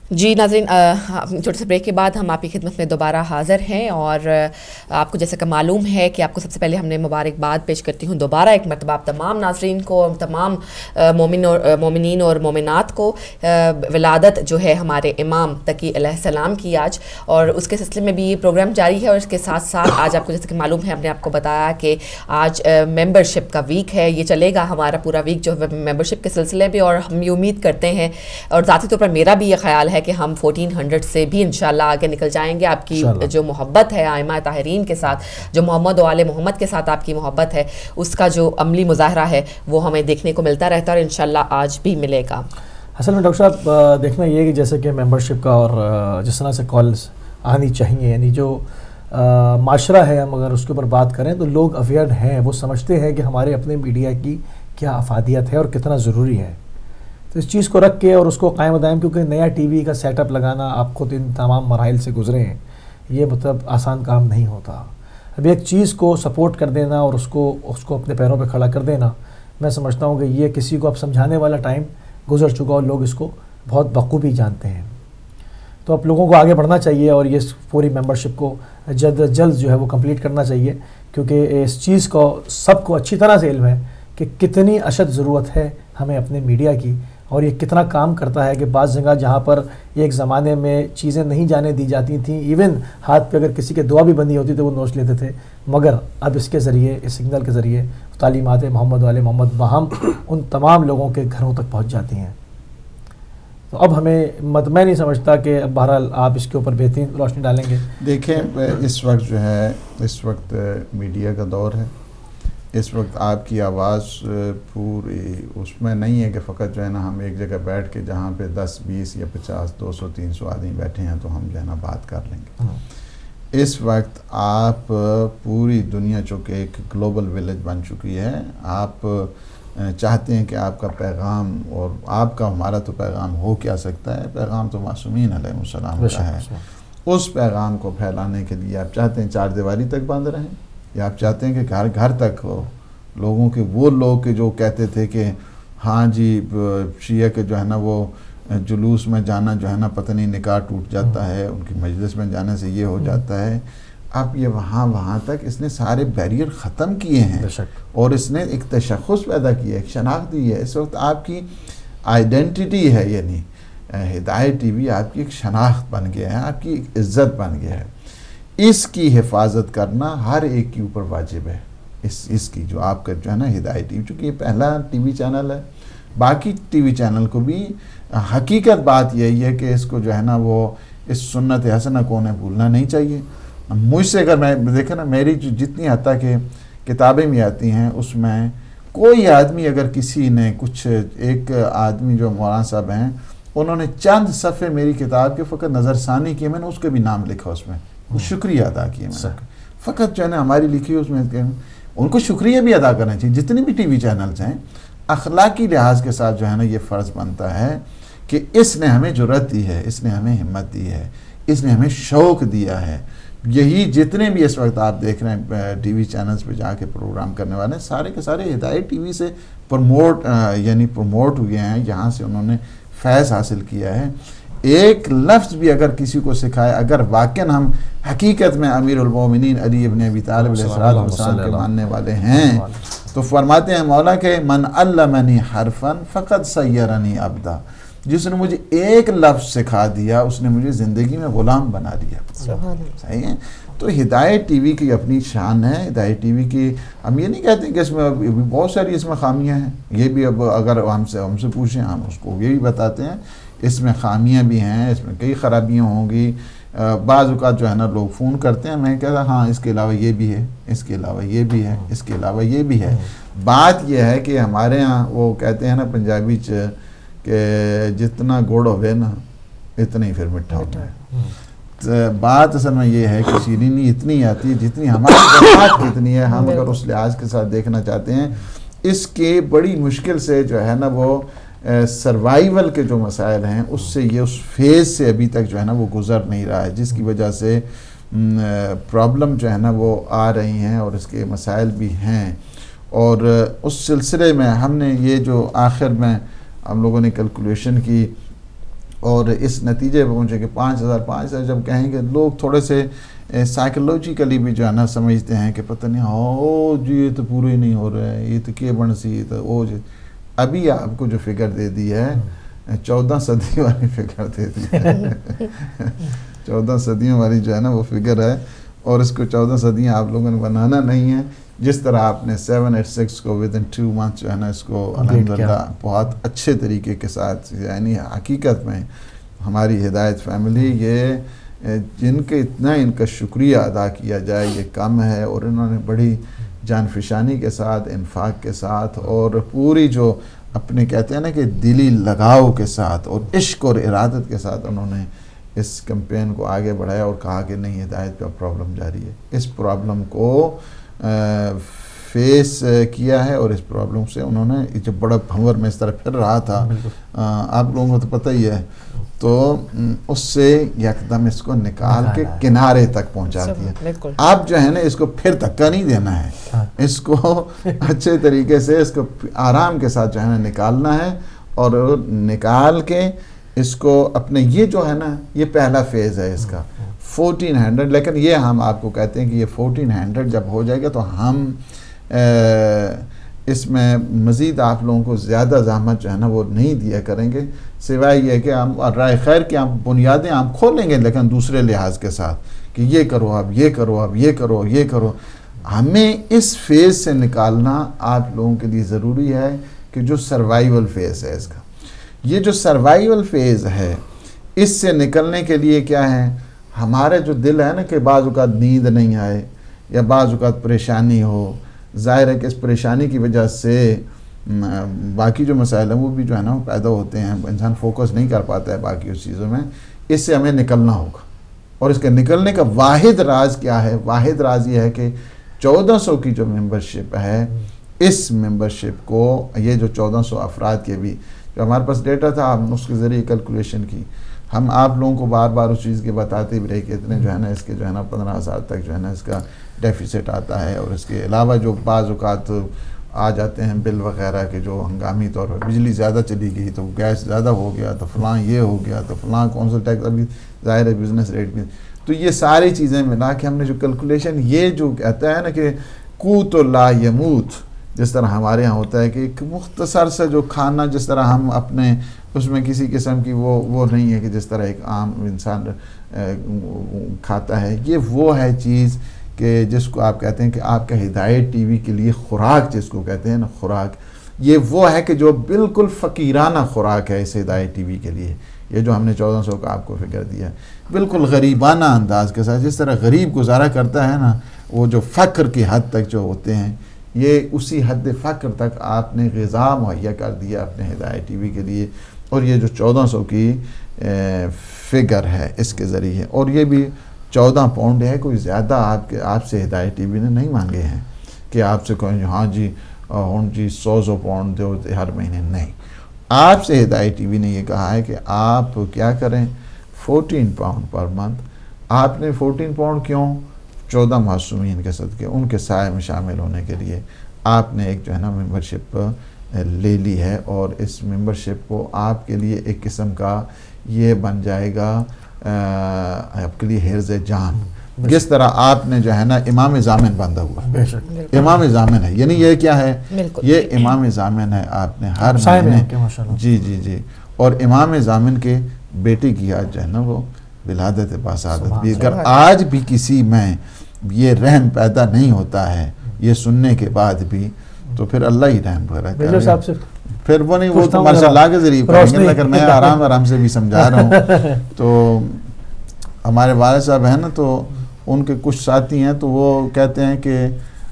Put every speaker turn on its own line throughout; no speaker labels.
جی ناظرین، چھوٹے سے بریک کے بعد ہم آپ کی خدمت میں دوبارہ حاضر ہیں، اور آپ کو جیسا کہ معلوم ہے کہ آپ کو سب سے پہلے ہم نے مبارکباد پیش کرتی ہوں دوبارہ ایک مرتبہ آپ تمام ناظرین کو اور تمام مومنین اور مومنات کو۔ ولادت جو ہے ہمارے امام تقی علیہ السلام کی آج، اور اس کے سلسلے میں بھی یہ پروگرام جاری ہے، اور اس کے ساتھ ساتھ آج آپ کو جیسا کہ معلوم ہے ہم نے آپ کو بتایا کہ آج ممبرشپ کا ویک ہے۔ یہ چلے گا ہمارا پورا ویک جو ہے ممبرشپ کے سلسلے میں، اور ہم یہ امید کرتے ہیں، اور ذاتی طور پر میرا بھی یہ خیال ہے کہ ہم 1400 سے بھی انشاءاللہ آگے نکل جائیں گے۔ آپ کی جو محبت ہے ائمہ طاہرین کے ساتھ، جو محمد و آل محمد کے ساتھ آپ کی محبت ہے، اس کا جو عملی مظاہرہ ہے وہ ہمیں دیکھنے کو ملتا رہتا ہے، اور انشاءاللہ آج بھی ملے گا۔
اصل میں ڈاکٹر صاحب دیکھنا یہ کہ جیسے کہ ممبرشپ کا اور جس طرح سے کالز آنی چاہیے، یعنی جو معاشرہ ہے، ہم اگر اس کے اوپر بات کریں تو لوگ اویئر ہیں، وہ سمجھتے ہیں کہ ہمارے اپنے میڈیا کی کیا افادیت ہے اور کتنا ضروری ہے۔ تو اس چیز کو رکھ کے اور اس کو قائم دائم، کیونکہ نیا ٹی وی کا سیٹ اپ لگانا، آپ خود ان تمام مراحل سے گزرے ہیں، یہ مطلب آسان کام نہیں ہوتا۔ اب ایک چیز کو سپورٹ کر دینا اور اس کو اپنے پیروں پہ کھڑا کر دینا، میں سمجھتا ہوں کہ یہ کسی کو اب سمجھانے والا ٹائم گزر چکا اور لوگ اس کو بہت بخوبی جانتے ہیں۔ تو اب لوگوں کو آگے بڑھنا چاہیے اور یہ پوری ممبرشپ کو جلد از جلد جو ہے وہ کمپلیٹ کرنا چاہیے، کیونکہ اس چیز کو سب کو اچھی طرح سے علم ہے کہ کتنی اشد ضرورت ہے ہمیں اپنے میڈیا کی، اور یہ کتنا کام کرتا ہے کہ بعض جگہ جہاں پر ایک زمانے میں چیزیں نہیں جانے دی جاتی تھیں، ایون ہاتھ پہ اگر کسی کے دعا بھی بندی ہوتی تو وہ نوچ لیتے تھے، مگر اب اس کے ذریعے، اس سگنل کے ذریعے تعلیمات محمد و آل محمد باہم ان تمام لوگوں کے گھروں تک پہنچ جاتی ہیں۔ تو اب ہمیں میں نہیں سمجھتا کہ اب بہرحال آپ اس کے اوپر بہترین روشنی ڈالیں گے۔
دیکھیں اس وقت جو ہے، اس وقت میڈیا کا دور ہے، اس وقت آپ کی آواز پوری اس میں نہیں ہے کہ فقط جو ہے نا ہم ایک جگہ بیٹھ کے جہاں پہ 10 20 یا 50 200 300 آدمی بیٹھے ہیں تو ہم جو ہے نا بات کر لیں گے۔ اس وقت آپ پوری دنیا چونکہ ایک گلوبل ولیج بن چکی ہے، آپ چاہتے ہیں کہ آپ کا پیغام، اور آپ کا ہمارا تو پیغام ہو کیا سکتا ہے، پیغام تو معصومین علیہ السلام کا ہے، اس پیغام کو پھیلانے کے لیے آپ چاہتے ہیں 4 دیواری تک بند رہیں، یا آپ چاہتے ہیں کہ گھر تک ہو لوگوں کے، وہ لوگ کے جو کہتے تھے کہ ہاں جی شیعہ کے جو ہے نا وہ جلوس میں جانا جو ہے نا پتہ نہیں نکاح ٹوٹ جاتا ہے، ان کی مجلس میں جانے سے یہ ہو جاتا ہے، اب یہ وہاں تک اس نے سارے بیریئر ختم کیے ہیں، اور اس نے ایک تشخص پیدا کیا ہے، ایک شناخت دی ہے۔ اس وقت آپ کی آئیڈینٹیٹی ہے، یعنی ہدایت ٹی وی آپ کی ایک شناخت بن گیا ہے، آپ کی ایک عزت بن گیا ہے۔ اس کی حفاظت کرنا ہر ایک کے اوپر واجب ہے، اس کی جو آپ کا جو ہے نا ہدایت ٹی وی، چونکہ یہ پہلا ٹی وی چینل ہے، باقی ٹی وی چینل کو بھی حقیقت بات یہی ہے کہ اس کو جو ہے نا وہ اس سنت حسنہ کو انہیں بھولنا نہیں چاہیے۔ مجھ سے اگر میں دیکھیں نا، میری جو جتنی حتیٰ کہ کتابیں بھی آتی ہیں اس میں کوئی آدمی اگر کسی نے کچھ، ایک آدمی جو مولانا صاحب ہیں انہوں نے چند صفحے میری کتاب کے فقط نظر ثانی کیے، میں نے اس کے بھی نام لکھا، اس میں شکریہ ادا کیا میں نے، فقط جو ہے نا ہماری لکھی اس میں ان کو شکریہ بھی ادا کرنا چاہیے۔ جتنے بھی ٹی وی چینلز ہیں، اخلاقی لحاظ کے ساتھ جو ہے نا یہ فرض بنتا ہے کہ اس نے ہمیں جرأت دی ہے، اس نے ہمیں ہمت دی ہے، اس نے ہمیں شوق دیا ہے۔ یہی جتنے بھی اس وقت آپ دیکھ رہے ہیں ٹی وی چینلز پہ جا کے پروگرام کرنے والے ہیں، سارے کے سارے ہدایت ٹی وی سے پروموٹ ہوئے ہیں، یہاں سے انہوں نے فیض حاصل کیا ہے۔ ایک لفظ بھی اگر کسی کو سکھائے، اگر واقعاً ہم حقیقت میں امیر المومنین علی ابن ابی طالب علیہ السلام کے ماننے والے ہیں، تو فرماتے ہیں مولا کہ من علمنی حرفا فقد سیرنی عبدا، جس نے مجھے ایک لفظ سکھا دیا اس نے مجھے زندگی میں غلام بنا دیا۔ صحیح ہے؟ تو ہدایت ٹی وی کی اپنی شان ہے، ہدایت ٹی وی کی ہم یہ نہیں کہتے ہیں کہ اس میں بہت ساری اس میں خامیاں ہیں، یہ بھی اب اگر ہم سے پوچھیں ہم اس کو یہ بھی بتاتے ہیں اس میں خامیاں بھی ہیں، اس میں کئی خرابیاں ہوں گی۔ بعض اوقات جو ہے نا لوگ فون کرتے ہیں، میں کہتا ہاں اس کے علاوہ یہ بھی ہے، اس کے علاوہ یہ بھی ہے، اس کے علاوہ یہ بھی ہے۔ بات یہ ہے کہ ہمارے ہاں وہ کہتے ہیں نا پنجابی کہ جتنا گڑ ہوئے نا اتنا ہی پھر مٹھا ہوتا ہے۔ بات اصل میں یہ ہے کہ شیرینی اتنی آتی ہے جتنی ہماری بات کتنی ہے، ہم اگر اس لحاظ کے ساتھ دیکھنا چاہتے ہیں، اس کے بڑی مشکل سے جو ہے نا وہ سروائیول کے جو مسائل ہیں اس سے یہ اس فیز سے ابھی تک جو ہے نا وہ گزر نہیں رہا ہے، جس کی وجہ سے پرابلم جو ہے نا وہ آ رہی ہیں اور اس کے مسائل بھی ہیں۔ اور اس سلسلے میں ہم نے یہ جو آخر میں ہم لوگوں نے کیلکولیشن کی اور اس نتیجے پہ پہنچے کہ 5,000 جب کہیں گے لوگ تھوڑے سے سائیکلوجیکلی بھی جو ہے نا سمجھتے ہیں کہ پتہ نہیں او جی یہ تو پورے نہیں ہو رہے ہیں، یہ تو کیے بن سی تو او جی. ابھی آپ کو جو فگر دے دی ہے 14 صدی والی فگر دے دی ہے 14 صدیوں والی جو ہے نا وہ فگر ہے، اور اس کو 14 صدیاں آپ لوگوں نے بنانا نہیں ہے. جس طرح آپ نے 786 کو ود ان 2 months جو ہے نا اس کو الحمدللہ بہت اچھے طریقے کے ساتھ، یعنی حقیقت میں ہماری ہدایت فیملی یہ جن کے اتنا ان کا شکریہ ادا کیا جائے یہ کم ہے، اور انہوں نے بڑی جان فشانی کے ساتھ، انفاق کے ساتھ، اور پوری جو اپنے کہتے ہیں نا کہ دلی لگاؤ کے ساتھ اور عشق اور ارادت کے ساتھ انہوں نے اس کمپین کو آگے بڑھایا اور کہا کہ نہیں ہدایت پہ پرابلم جاری ہے. اس پرابلم کو فیس کیا ہے، اور اس پرابلم سے انہوں نے جب بڑا بھنور میں اس طرح پھر رہا تھا آپ لوگوں کو تو پتہ ہی ہے، تو اس سے یکدم اس کو نکال کے کنارے تک پہنچا دیا. آپ جو ہے نا اس کو پھر دھکا نہیں دینا ہے، اس کو اچھے طریقے سے اس کو آرام کے ساتھ جو ہے نا نکالنا ہے، اور نکال کے اس کو اپنے یہ جو ہے نا یہ پہلا فیز ہے اس کا 1400. لیکن یہ ہم آپ کو کہتے ہیں کہ یہ 1400 جب ہو جائے گا تو ہم اس میں مزید آپ لوگوں کو زیادہ زحمت جو ہے نا وہ نہیں دیا کریں گے، سوائے یہ کہ ہم رائے خیر کی ہم بنیادیں ہم کھولیں گے، لیکن دوسرے لحاظ کے ساتھ کہ یہ کرو اب یہ کرو اب یہ کرو یہ کرو. ہمیں اس فیز سے نکالنا آپ لوگوں کے لیے ضروری ہے کہ جو سروائیول فیز ہے اس کا، یہ جو سروائیول فیز ہے اس سے نکلنے کے لیے کیا ہے، ہمارے جو دل ہے نا کہ بعض اوقات نیند نہیں آئے یا بعض اوقات پریشانی ہو، ظاہر ہے کہ اس پریشانی کی وجہ سے باقی جو مسائل ہیں وہ بھی جو ہے نا وہ پیدا ہوتے ہیں، انسان فوکس نہیں کر پاتا ہے باقی اس چیزوں میں. اس سے ہمیں نکلنا ہوگا، اور اس کے نکلنے کا واحد راز کیا ہے؟ واحد راز یہ ہے کہ 1400 کی جو ممبرشپ ہے، اس ممبرشپ کو یہ جو 1400 افراد کے بھی جو ہمارے پاس ڈیٹا تھا ہم اس کے ذریعے کیلکولیشن کی، ہم آپ لوگوں کو بار بار اس چیز کے بتاتے بھی رہے کہ اتنے جو ہے نا اس کے جو ہے نا 15,000 تک جو ہے نا اس کا ڈیفیسٹ آتا ہے، اور اس کے علاوہ جو بعض اوقات آ جاتے ہیں بل وغیرہ کے جو ہنگامی طور پر بجلی زیادہ چلی گئی تو گیس زیادہ ہو گیا تو فلاں یہ ہو گیا تو فلاں کونسل ٹیکس، ابھی ظاہر ہے بزنس ریٹ بھی، تو یہ ساری چیزیں ملا کے ہم نے جو کیلکولیشن یہ جو کہتا ہے نا کہ قوت لا یموت، جس طرح ہمارے ہاں ہوتا ہے کہ ایک مختصر سے جو کھانا جس طرح ہم اپنے اس میں کسی قسم کی وہ نہیں ہے کہ جس طرح ایک عام انسان کھاتا ہے، یہ وہ ہے چیز کہ جس کو آپ کہتے ہیں کہ آپ کا ہدایت ٹی وی کے لیے خوراک جس کو کہتے ہیں نا خوراک، یہ وہ ہے کہ جو بالکل فقیرانہ خوراک ہے اس ہدایت ٹی وی کے لیے. یہ جو ہم نے 1400 کا آپ کو فکر دیا ہے بالکل غریبانہ انداز کے ساتھ، جس طرح غریب گزارا کرتا ہے نا وہ جو فقر کی حد تک جو ہوتے ہیں، یہ اسی حد فقر تک آپ نے غذا مہیا کر دیا اپنے ہدایت ٹی وی کے لیے. اور یہ جو 1400 کی فگر ہے اس کے ذریعے، اور یہ بھی 14 پاؤنڈ ہے، کوئی زیادہ آپ سے ہدایت ٹی وی نے نہیں مانگے ہیں کہ آپ سے کہیں ہاں جی ہوں جی 100 پاؤنڈ دو ہر مہینے، نہیں. آپ سے ہدایت ٹی وی نے یہ کہا ہے کہ آپ کیا کریں 14 پاؤنڈ پر منتھ. آپ نے 14 پاؤنڈ کیوں؟ 14 معصومین کے صدقے ان کے سائے میں شامل ہونے کے لیے آپ نے ایک جو ہے نا ممبرشپ لے لی ہے، اور اس ممبرشپ کو آپ کے لیے ایک قسم کا یہ بن جائے گا آپ کے لیے حرز جان، جس طرح آپ نے جو ہے نا امام ضامن بندہ ہوا، امام ضامن ہے، یعنی یہ کیا ہے؟ یہ امام ضامن ہے. آپ نے ہر مہینے جی اور امام ضامن کے بیٹے کی آج جو ہے نا وہ ولادت باسعادت بھی، اگر آج بھی کسی میں یہ رحم پیدا نہیں ہوتا ہے یہ سننے کے بعد بھی، تو پھر اللہ ہی رحم کرے. پھر وہ نہیں، وہ تو ماشاء اللہ کے ذریعے کریں گے، لیکن میں آرام سے بھی سمجھا رہا ہوں. تو ہمارے والد صاحب ہیں نا، تو ان کے کچھ ساتھی ہیں تو وہ کہتے ہیں کہ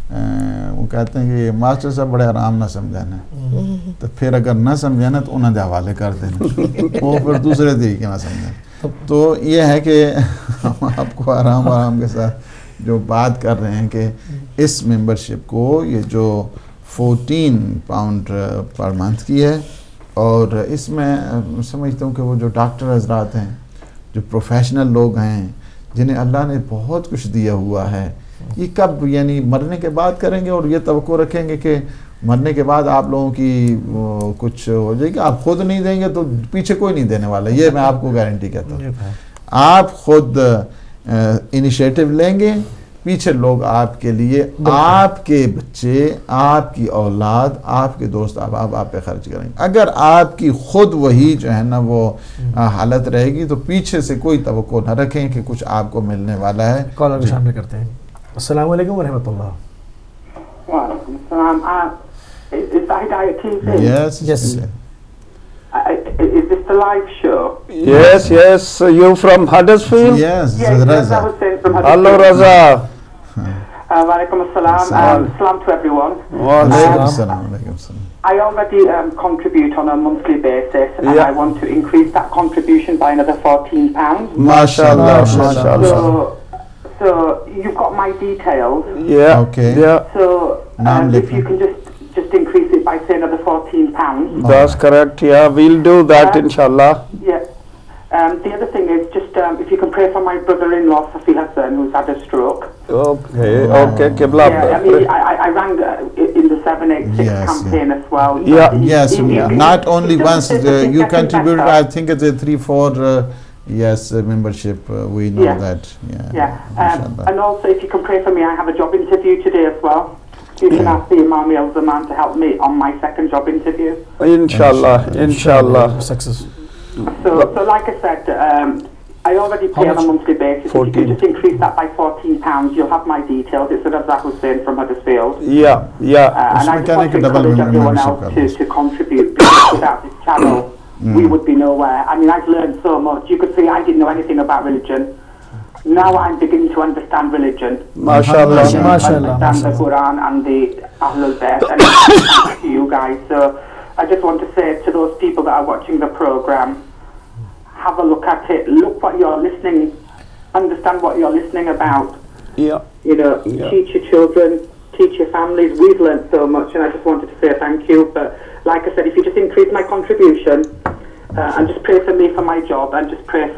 یہ ماسٹر صاحب بڑے آرام نہ سمجھانا، تو پھر اگر نہ سمجھانا تو انہوں نے حوالے کر دینا، وہ پھر دوسرے طریقے نہ سمجھیں. تو یہ ہے کہ ہم آپ کو آرام کے ساتھ جو بات کر رہے ہیں کہ اس ممبرشپ کو یہ جو 14 پاؤنڈ پر منتھ کی ہے، اور اس میں سمجھتا ہوں کہ وہ جو ڈاکٹر حضرات ہیں، جو پروفیشنل لوگ ہیں، جنہیں اللہ نے بہت کچھ دیا ہوا ہے، یہ کب یعنی مرنے کے بعد کریں گے اور یہ توقع رکھیں گے کہ مرنے کے بعد آپ لوگوں کی کچھ ہو جائے گی, آپ خود نہیں دیں گے تو پیچھے کوئی نہیں دینے والا, یہ میں آپ کو گارنٹی کہتا ہوں. آپ خود انیشیٹو لیں گے, پیچھے لوگ آپ کے لیے, آپ کے بچے, آپ کی اولاد, آپ کے دوست احباب آپ پہ خرچ کریں گے. اگر آپ کی خود وہی جو ہے نا وہ حالت رہے گی تو پیچھے سے کوئی توقع نہ رکھیں کہ کچھ آپ کو ملنے والا ہے.
کالر بھی شامل کرتے ہیں. السلام علیکم ورحمۃ اللہ.
وعلیکم السلام. Is that Hidayat TV?
Yes.
Yes.
Is this the live show?
Yes, yes. You from Huddersfield?
Yes,
Yes,
Raza.
I was saying from
Hello, Raza.
Walaikum assalam. Salam to everyone.
Alaikum salam. Alaikum salam.
I already contribute on a monthly basis, and
Yeah.
I want to increase that contribution by another £14.
MashaAllah, MashaAllah.
So you've got my details.
Yeah.
Okay.
Yeah.
So
Naam
if you can just increase it by say another £14.
That's correct. Yeah, we'll do that, inshallah.
Yeah. The other thing is just if you can pray for my brother-in-law Safi Hassan, who's had a stroke.
Okay, okay. Qibla.
Yeah, I mean, I rang in the 786
Yes,
campaign as well.
Yeah.
Yes, not only once, you contributed, I
contributed.
think it's a 3-4 yes membership, we know
Yeah.
that.
Yeah,
Mashallah.
and also if you can pray for me, I have a job interview today as well. You can ask the Imam al-Zaman to help me on my second job interview.
Inshallah, inshallah.
Success.
So like I said, I already pay on a monthly basis. If you
14.
can just increase that by £14, you'll have my details. It's Raza Hussain from Huddersfield.
Yeah, yeah.
And I just want to
double
encourage everyone
membership
else to contribute, because without this channel, we would be nowhere. I mean, I've learned so much. You could say I didn't know anything about religion. Now I'm beginning to understand religion.
MashaAllah.
MashaAllah.
Understand the Quran and the Ahlul Bayt, and thanks to you guys. So I just want to say to those people that are watching the program, have a look at it. Look what you're listening. Understand what you're listening about.
Yeah.
You know,
Yeah.
teach your children, teach your families. We've learned so much, and I just wanted to say thank you. But like I said, if you just increase my contribution, and just pray for me for my job, and just pray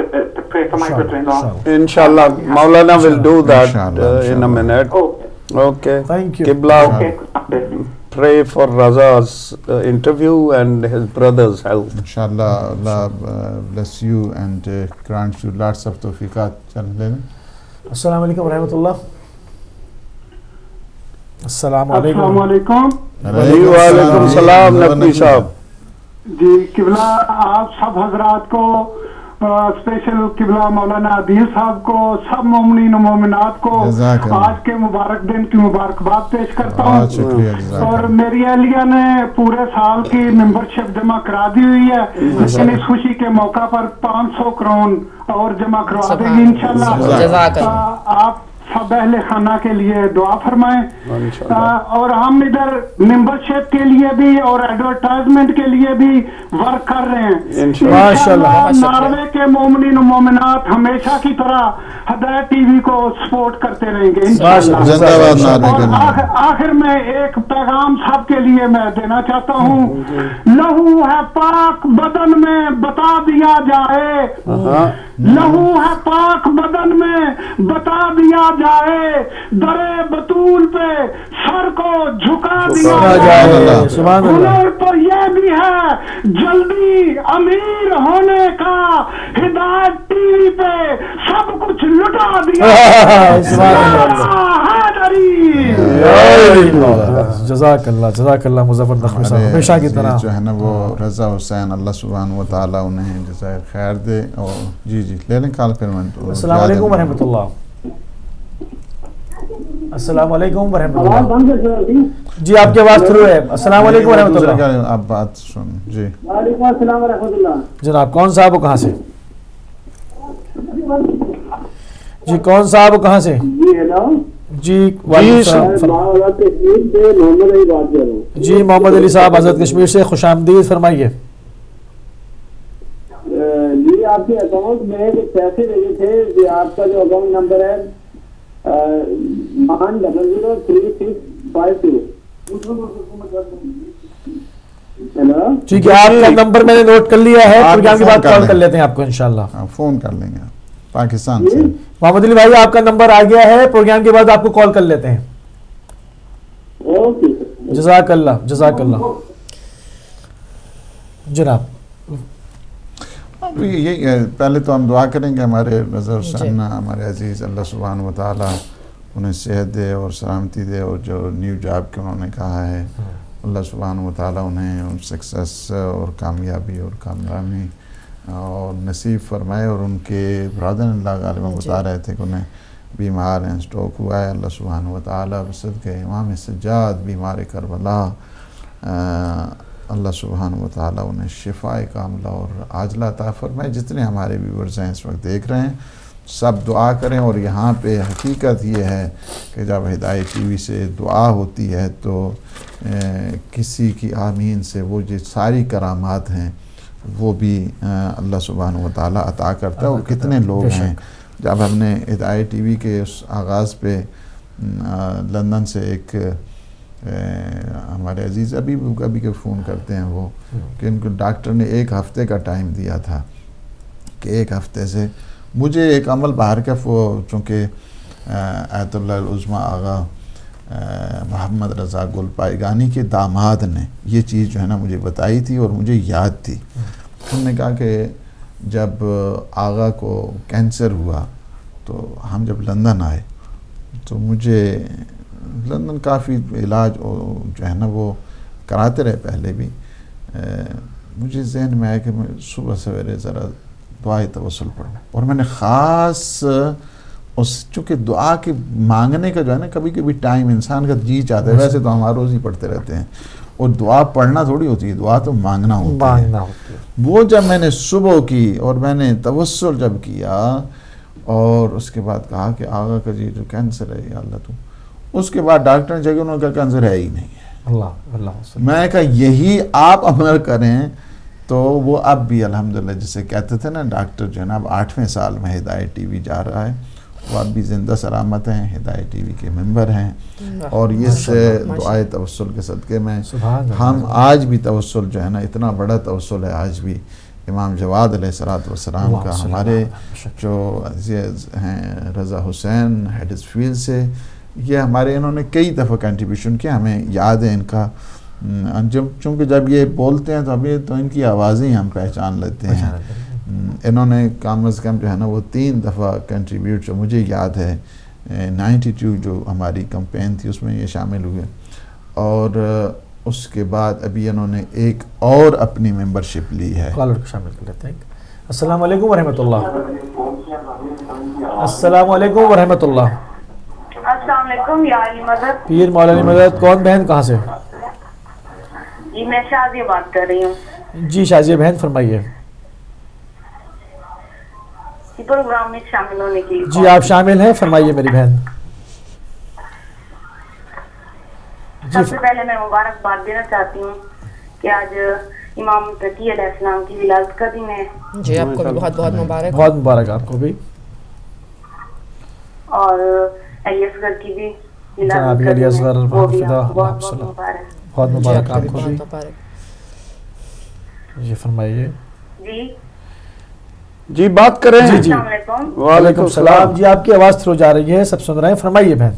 for my brother-in-law.
Inshallah. Maulana will do that
Inshallah,
in a
inshallah.
minute.
Oh,
Okay.
Thank you.
Qibla.
okay.
Pray for Raza's interview and his brother's health.
Inshallah, Allah bless you and grant you lots of tawfiqat.
السلام علیکم ورحمۃ اللہ. السلام
السلام
علیکم.
علیکم.
وعلیکم السلام نقوی صاحب.
جی قبلہ آپ سب حضرات کو, اسپیشل قبلہ مولانا عدیل صاحب کو, سب مومنین و مومنات کو
جزاک اللہ.
آج کے مبارک دن کی مبارکباد پیش کرتا ہوں.
شکریہ, جزاک
اور
اللہ.
میری اہلیہ نے پورے سال کی ممبرشپ جمع کرا دی ہوئی ہے, لیکن اس خوشی کے موقع پر 500 کرون اور جمع کروا دے گی انشاءاللہ.
جزاک اللہ.
آپ سب اہل خانہ کے لیے دعا فرمائیں. اور ہم ادھر ممبرشپ کے لیے بھی اور ایڈورٹائزمنٹ کے لیے بھی ورک کر رہے ہیں. انشاءاللہ ناروے کے مومنین و مومنات ہمیشہ کی طرح ہدایت ٹی وی کو سپورٹ کرتے رہیں گے انشاءاللہ. اور آخر میں ایک پیغام سب کے لیے میں دینا چاہتا ہوں. لہو ہے پاک بدن میں بتا دیا جائے, لہو ہے پاک بدن میں بتا دیا جائے, درے بطول پہ سر کو جھکا دیا جائے. ہنر تو یہ بھی ہے جلدی امیر ہونے کا, ہدایت ٹی وی پہ سب کچھ لٹا دیا.
جزاک اللہ, جزاک اللہ مظفر نقوی صاحب, ہمیشہ کی طرح
جو ہے نا وہ رضا حسین, اللہ سبحانہ و تعالیٰ انہیں جزائے خیر دے. اور جی لے لیں کال پھر.
السلام علیکم ورحمۃ اللہ. السلام علیکم ورحمۃ اللہ. جی آپ کی آواز تھرو ہے. السلام علیکم ورحمۃ اللہ.
آپ بات سن. جی
وعلیکم السلام ورحمۃ اللہ.
جناب کون صاحب ہو, کہاں سے؟ جی کون صاحب ہو, کہاں سے؟
جی ہیلو.
جی جی محمد علی صاحب حضرت کشمیر سے, خوش آمدید, فرمائیے.
جی آپ کے اکاؤنٹ میں کچھ پیسے دیے تھے, جی آپ کا جو اکاؤنٹ نمبر ہے 903652. ہیلو
ٹھیک ہے, آپ کا نمبر میں نے نوٹ کر لیا ہے, پروگرام کے بعد کال کر لیتے ہیں آپ کو انشاءاللہ.
فون کر لیں گے پاکستان سے.
محمد علی بھائی آپ کا نمبر آ گیا ہے, پروگرام کے بعد آپ کو کال کر لیتے ہیں.
اوکے.
جزاک اللہ جزاک اللہ. جناب
یہ پہلے تو ہم دعا کریں گے ہمارے رضا حسین ہمارے عزیز، اللہ سبحانہ و تعالیٰ انہیں صحت دے اور سلامتی دے، اور جو نیو جاب کے انہوں نے کہا ہے اللہ سبحانہ و تعالیٰ انہیں سکسیس اور کامیابی اور کامیابی اور نصیب فرمائے. اور ان کے برادر اللہ غالباً بتا رہے تھے کہ انہیں بیمار ہیں، اسٹروک ہوا ہے، اللہ سبحانہ و تعالیٰ بصدقہ امام سجاد بیمار کربلا اللہ سبحانہ و تعالیٰ انہیں شفاء کاملہ اور عاجلہ عطا فرمائے. جتنے ہمارے ویورز ہیں اس وقت دیکھ رہے ہیں سب دعا کریں. اور یہاں پہ حقیقت یہ ہے کہ جب ہدایت ٹی وی سے دعا ہوتی ہے تو کسی کی آمین سے وہ جو ساری کرامات ہیں وہ بھی اللہ سبحانہ و تعالیٰ عطا کرتا ہے. اور کتنے لوگ ہیں، جب ہم نے ہدایت ٹی وی کے اس آغاز پہ لندن سے ایک ہمارے عزیز ابھی کبھی کے فون کرتے ہیں وہ کہ ان کو ڈاکٹر نے 1 ہفتے کا ٹائم دیا تھا کہ 1 ہفتے سے مجھے ایک عمل باہر کا چونکہ آیت اللہ العظمیٰ آغا محمد رضا گل پائیگانی کے داماد نے یہ چیز جو ہے نا مجھے بتائی تھی اور مجھے یاد تھی. انہوں نے کہا کہ جب آغا کو کینسر ہوا تو ہم جب لندن آئے تو مجھے لندن کافی علاج جو ہے نا وہ کراتے رہے پہلے بھی، مجھے ذہن میں آیا کہ میں صبح سویرے ذرا دعائے توسل پڑھوں. اور میں نے خاص چونکہ دعا کے مانگنے کا جو ہے نا کبھی کبھی ٹائم انسان کا جی چاہتا ہے، ویسے تو ہم ہر روز ہی پڑھتے رہتے ہیں، اور دعا پڑھنا تھوڑی ہوتی ہے، دعا تو مانگنا ہوتا ہے. وہ جب میں نے صبح کی اور میں نے توسل جب کیا اور اس کے بعد کہا کہ آغا کا جی جو کینسر ہے یا اللہ تو، اس کے بعد ڈاکٹر نے چاہیے انہوں نے کہا کینسر ہے ہی نہیں ہے. اللہ میں نے کہا یہی آپ عمل کریں تو وہ اب بھی الحمدللہ جسے کہتے تھے نا ڈاکٹر جو ہے نا اب 8ویں سال میں ہدایت ٹی وی جا رہا ہے، وہ اب بھی زندہ سلامت ہیں، ہدایت ٹی وی کے ممبر ہیں. اور اس دعائے توسل کے صدقے میں ہم آج بھی توسل جو ہے نا اتنا بڑا توسل ہے آج بھی امام جواد علیہ السلام کا. ہمارے جو عزیز ہیں رضا حسین ہیڈسفیلڈ سے، یہ ہمارے انہوں نے کئی دفعہ کنٹریبیوشن کیا، ہمیں یاد ہے ان کا. چونکہ جب یہ بولتے ہیں تو ابھی تو ان کی آوازیں ہم پہچان لیتے ہیں. انہوں نے کم از کم جو ہے نا وہ 3 دفعہ کنٹریبیوٹ جو مجھے یاد ہے 92 جو ہماری کمپین تھی اس میں یہ شامل ہوئے. اور اس کے بعد ابھی انہوں نے ایک اور اپنی ممبرشپ لی ہے.
کالر کو شامل کر لیتے ہیں. السلام علیکم ورحمۃ اللہ. السلام علیکم ورحمۃ اللہ.
السلام علیکم یا علی مدد.
پیر مولا علی مدد. کون بہن کہاں سے؟
جی میں شازیہ بات کر رہی ہوں.
جی شازیہ بہن فرمائیے.
پروگرام میں شامل ہونے کے لیے.
جی آپ شامل ہیں، فرمائیے میری بہن.
سب سے پہلے میں مبارکباد دینا چاہتی ہوں کہ آج امام تقی علیہ السلام کی ولادت کا دن ہے.
جی آپ کو بھی بہت بہت مبارک.
بہت مبارک آپ کو بھی.
اور علی اصغر کی بھی
جناب علی اصغر بہت مبارک آپ کو بھی. جی فرمائیے.
جی بات کریں.
جی جی وعلیکم السلام. جی آپ کی آواز تھرو جا رہی ہے، سب سن رہے ہیں، فرمائیے بہن.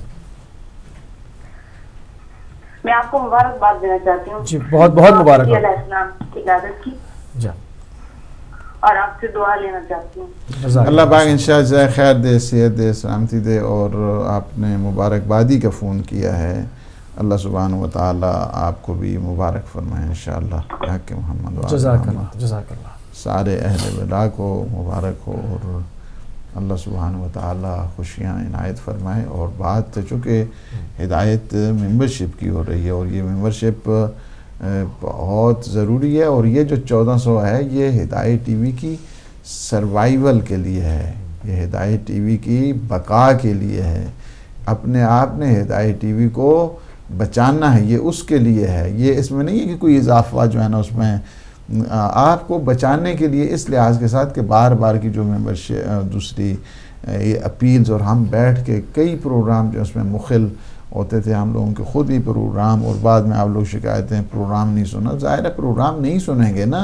میں آپ کو مبارکباد دینا چاہتی ہوں.
جی بہت بہت مبارک.
علیہ السلام کی ولادت کی.
جی
اور آپ سے دعا لینا چاہتی ہوں.
اللہ پاک انشاءاللہ جزائے خیر دے، صحت دے، سلامتی دے. اور آپ نے مبارکبادی کا فون کیا ہے، اللہ سبحانہ و تعالیٰ آپ کو بھی مبارک فرمائے انشاءاللہ. حق محمد
جزاک اللہ جزاک اللہ.
سارے اہل ولا کو مبارک ہو اور اللہ سبحانہ و تعالیٰ خوشیاں عنایت فرمائے. اور بات چونکہ ہدایت ممبرشپ کی ہو رہی ہے اور یہ ممبرشپ بہت ضروری ہے. اور یہ جو 1400 ہے یہ ہدایت ٹی وی کی سروائیول کے لیے ہے، یہ ہدایت ٹی وی کی بقا کے لیے ہے. اپنے آپ نے ہدایت ٹی وی کو بچانا ہے، یہ اس کے لیے ہے. یہ اس میں نہیں ہے کہ کوئی اضافہ جو ہے نا اس میں آپ کو بچانے کے لیے اس لحاظ کے ساتھ کہ بار بار کی جو ممبرشپ دوسری اپیلز اور ہم بیٹھ کے کئی پروگرام جو اس میں مخل ہوتے تھے ہم لوگوں کے خود ہی پروگرام، اور بعد میں آپ لوگ شکایتیں پروگرام نہیں سنا. ظاہر ہے پروگرام نہیں سنیں گے نا،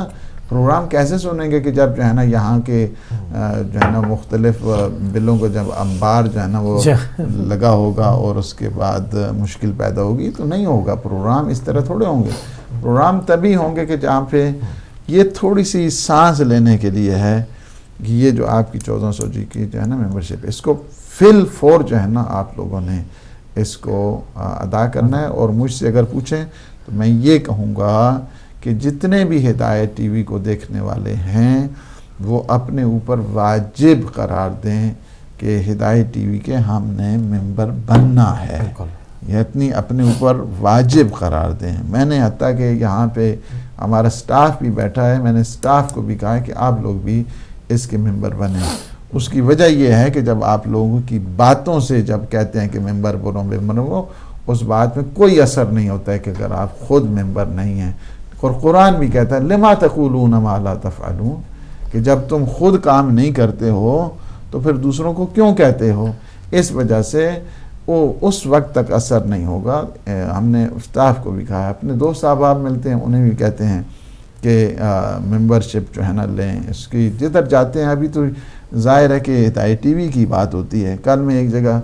پروگرام کیسے سنیں گے کہ جب جو ہے نا یہاں کے جو ہے نا مختلف بلوں کو جب انبار جو ہے نا وہ لگا ہوگا اور اس کے بعد مشکل پیدا ہوگی تو نہیں ہوگا. پروگرام اس طرح تھوڑے ہوں گے. پروگرام تبھی ہوں گے کہ جہاں پہ یہ تھوڑی سی سانس لینے کے لیے ہے کہ یہ جو آپ کی 1400 جی کی جو ہے نا ممبرشپ، اس کو فل فور جو ہے نا آپ لوگوں نے اس کو ادا کرنا ہے. اور مجھ سے اگر پوچھیں تو میں یہ کہوں گا کہ جتنے بھی ہدایت ٹی وی کو دیکھنے والے ہیں وہ اپنے اوپر واجب قرار دیں کہ ہدایت ٹی وی کے ہم نے ممبر بننا ہے. یہ اتنی اپنے اوپر واجب قرار دیں. میں نے حتیٰ کہ یہاں پہ ہمارا سٹاف بھی بیٹھا ہے، میں نے سٹاف کو بھی کہا ہے کہ آپ لوگ بھی اس کے ممبر بنیں. اس کی وجہ یہ ہے کہ جب آپ لوگوں کی باتوں سے جب کہتے ہیں کہ ممبر بنو ممبر بنو، اس بات میں کوئی اثر نہیں ہوتا ہے کہ اگر آپ خود ممبر نہیں ہیں. اور قرآن بھی کہتا ہے لما تقولون ما لا تفعلون، کہ جب تم خود کام نہیں کرتے ہو تو پھر دوسروں کو کیوں کہتے ہو. اس وجہ سے وہ اس وقت تک اثر نہیں ہوگا. ہم نے اسٹاف کو بھی کہا ہے، اپنے دوست احباب ملتے ہیں انہیں بھی کہتے ہیں کہ ممبرشپ جو ہے نا لیں. اس کی جدھر جاتے ہیں ابھی تو ظاہر ہے کہ ہدایت ٹی وی کی بات ہوتی ہے. کل میں ایک جگہ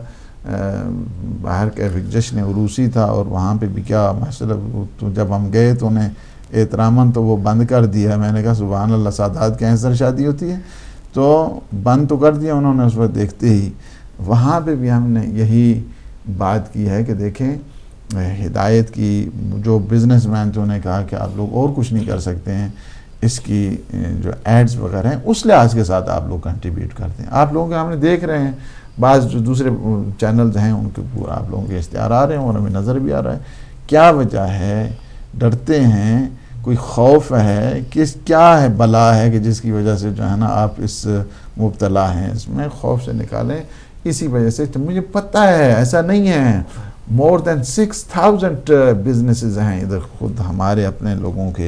باہر کا جشن عروسی تھا اور وہاں پہ بھی کیا مسئلہ، تو جب ہم گئے تو انہیں احتراماً تو وہ بند کر دیا. میں نے کہا سبحان اللہ، سادات کے ایسر شادی ہوتی ہے، تو بند تو کر دیا انہوں نے اس وقت دیکھتے ہی. وہاں پہ بھی ہم نے یہی بات کی ہے کہ دیکھیں ہدایت کی جو بزنس مین تو انہیں کہا کہ آپ لوگ اور کچھ نہیں کر سکتے ہیں، اس کی جو ایڈز وغیرہ ہیں اس لحاظ کے ساتھ آپ لوگ کنٹریبیوٹ کرتے ہیں. آپ لوگوں کے ہم نے دیکھ رہے ہیں بعض جو دوسرے چینلز ہیں ان کے پورا آپ لوگوں کے اشتہار آ رہے ہیں اور ہمیں نظر بھی آ رہا ہے. کیا وجہ ہے؟ ڈرتے ہیں؟ کوئی خوف ہے؟ کیا ہے بلا ہے کہ جس کی وجہ سے جو ہے نا آپ اس مبتلا ہیں؟ اس میں خوف سے نکالیں. اسی وجہ سے مجھے پتہ ہے ایسا نہیں ہے. مور دین 6000 بزنسز ہیں ادھر خود ہمارے اپنے لوگوں کے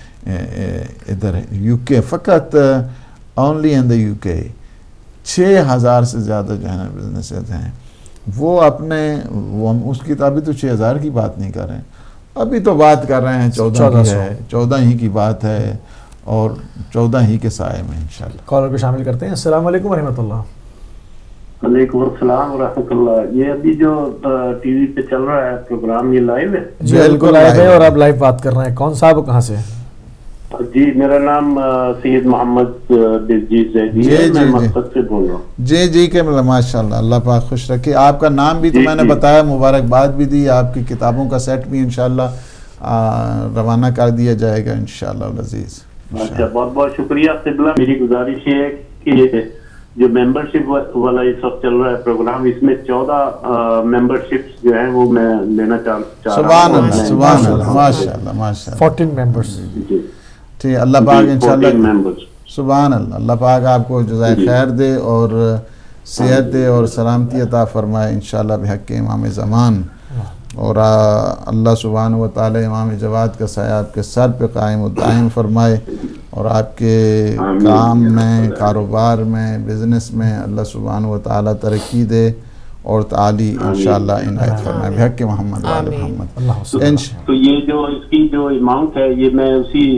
ادھر یو کے، فقط اونلی ان دا یو کے 6000 سے زیادہ جو ہے نا بزنسز ہیں. وہ اپنے اس کی ابھی تو 6000 کی بات نہیں کر رہے ہیں، ابھی تو بات کر رہے ہیں 14 کی ہے، 14 ہی کی بات ہے اور 14 ہی کے سائے میں انشاءاللہ.
کالر کو شامل کرتے ہیں. السلام علیکم ورحمۃ اللہ.
وعلیکم السلام ورحمۃ اللہ. یہ ابھی جو ٹی وی پہ چل رہا ہے پروگرام یہ لائیو ہے؟
جی بالکل لائیو ہے اور آپ لائیو بات کر رہے ہیں. کون صاحب کہاں سے؟
جی میرا نام سید محمد دلجیت زیدی ہے، میں مسقط سے بول رہا ہوں.
جی جی کہ ماشاءاللہ اللہ پاک خوش رکھے. آپ کا نام بھی تو میں نے بتایا، مبارکباد بھی دی. آپ کی کتابوں کا سیٹ بھی انشاءاللہ روانہ کر دیا جائے گا انشاءاللہ العزیز.
اچھا بہت بہت شکریہ قبلہ. میری گزارش یہ ہے کہ جو ممبرشپ والا اس وقت چل رہا ہے پروگرام، اس میں 14 ممبرشپس جو ہیں وہ میں لینا چاہ رہا ہوں.
سبحان اللہ سبحان اللہ ماشاءاللہ ماشاءاللہ.
14 ممبرس.
ٹھیک، اللہ پاک انشاءاللہ سبحان اللہ، اللہ پاک آپ کو جزائے خیر دے اور صحت دے اور سلامتی عطا فرمائے انشاءاللہ بحق امام زمان. اور اللہ سبحانہ و تعالی امام جواد کا سایہ آپ کے سر پہ قائم و دائم فرمائے اور آپ کے کام میں، کاروبار میں، بزنس میں اللہ سبحانہ و تعالی ترقی دے اور تعالی انشاءاللہ عنایت فرمائے بحق محمد و آل محمد.
تو یہ جو اس کی جو اماؤنٹ ہے یہ میں اسی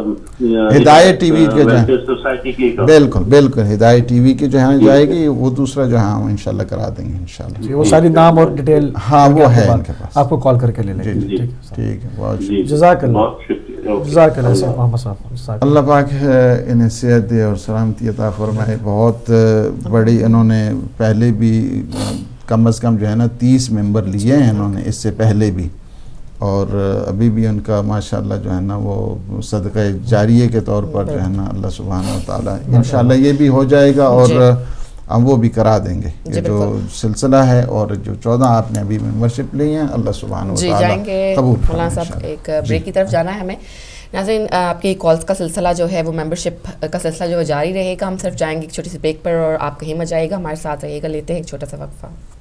ہدایت ٹی وی کے
سوسائٹی کی
بالکل بالکل ہدایت ٹی وی کی جو ہے جائے گی، وہ دوسرا جو ہے ہم انشاءاللہ کرا دیں گے انشاءاللہ.
وہ ساری نام اور ڈیٹیل
ہاں وہ ہے ان کے پاس،
آپ کو کال کر کے لے لیں گے.
ٹھیک ہے، بہت
جزاک اللہ. جزاک اللہ محمد صاحب.
اللہ پاک انہیں صحت دے اور سلامتی عطا فرمائے. بہت بڑی انہوں نے پہلے بھی کم از کم جو ہے نا 30 ممبر لیے ہیں انہوں نے اس سے پہلے بھی، اور ابھی بھی ان کا ماشاءاللہ جو ہے نا وہ صدقہ جاریہ کے طور پر جو ہے نا اللہ سبحانہ و تعالی انشاءاللہ یہ بھی ہو جائے گا اور ہم وہ بھی کرا دیں گے. یہ جو سلسلہ ہے اور جو 14 آپ نے ابھی ممبرشپ لی ہیں اللہ سبحانہ و تعالی قبول فرمائے. مولانا
صاحب ایک بریک کی طرف جانا ہے ہمیں. ناظرین آپ کی کالز کا سلسلہ جو ہے وہ ممبرشپ کا سلسلہ جو جاری رہے گا. ہم صرف جائیں گے ایک چھوٹی سی بریک پر اور آپ کہیں مت جائیے گا، ہمارے ساتھ رہیے گا. لیتے ہیں ایک چھوٹا سا وقفہ.